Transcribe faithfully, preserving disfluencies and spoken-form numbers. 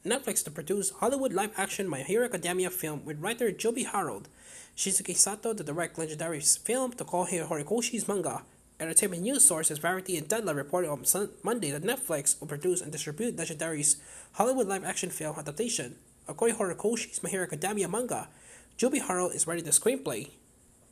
Netflix to produce Hollywood live-action My Hero Academia film with writer Joby Harold, Shinsuke Satō to direct legendary film to Kōhei Horikoshi's manga. Entertainment news sources Variety and Deadline reported on Sun- Monday that Netflix will produce and distribute Legendary's Hollywood live-action film adaptation of Kōhei Horikoshi's My Hero Academia manga. Joby Harold is writing the screenplay.